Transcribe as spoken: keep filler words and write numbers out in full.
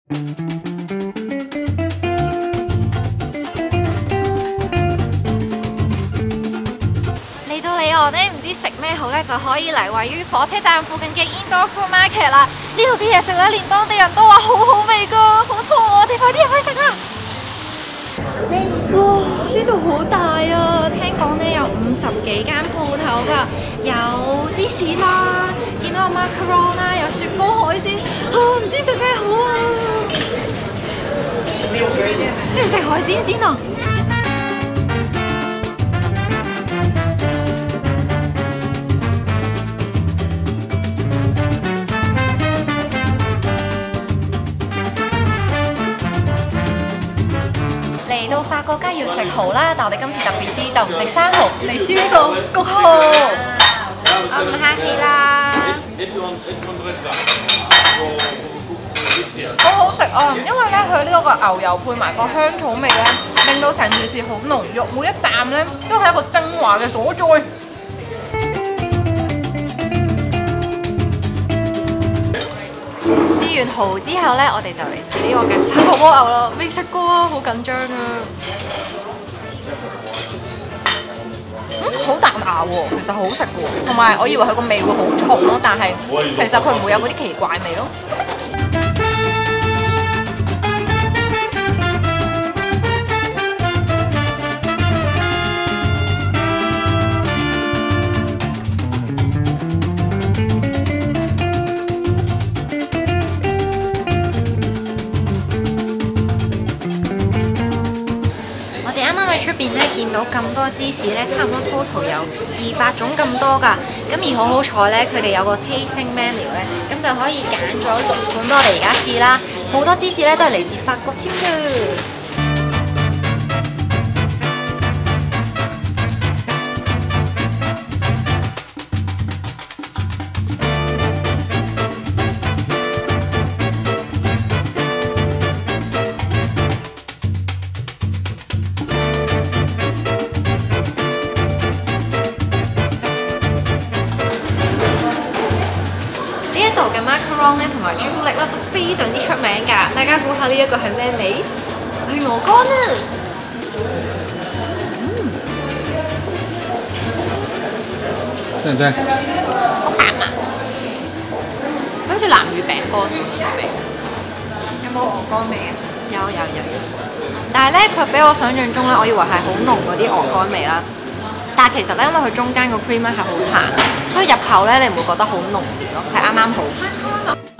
嚟到里昂咧，唔知食咩好咧，就可以嚟位於火車站附近嘅 Indoor Food Market 啦。呢度啲嘢食咧，連當地人都話好好味噶，好肚餓，我哋快啲入去食啦！哇，呢度好大啊！聽講咧有五十幾間鋪頭噶，有芝士啦，見到有 macaron 啦，有雪糕海鮮，啊唔知食咩好啊！不如食海鮮先啊！嚟到法國梗係要食蠔啦，但我哋今次特別啲，就唔食生蠔，嚟燒呢個焗蠔。我唔客氣啦。好好食啊！因為咧佢呢個牛油配埋個香草味咧，令到成件事好濃郁，每一啖咧都係一個精華嘅所在。試完蠔之後咧，我哋就嚟試呢個嘅法國蝸牛啦，未食過啊，好緊張啊！嗯，好彈牙喎，其實好食喎，同埋我以為佢個味會好重咯，但係其實佢唔會有嗰啲奇怪味咯。出邊咧見到咁多芝士咧，差唔多 total 有二百種咁多㗎。咁而好好彩咧，佢哋有個 tasting menu 咧，咁就可以揀咗六款俾我哋而家試啦。好多芝士咧都係嚟自法國添㗎。呢度嘅 macaron 咧同埋朱古力咧都非常之出名㗎，大家估下呢一個係咩味？係鵝肝啊！嗯， 正唔正？ 好鹹啊！好似南乳餅乾咁嘅味。有冇鵝肝味啊？有有有有。但係咧，佢比我想象中咧，我以為係好濃嗰啲鵝肝味啦。但係其實咧，因為佢中間個 cream 咧係好淡，所以入口咧你唔會覺得好濃烈咯，係啱啱好。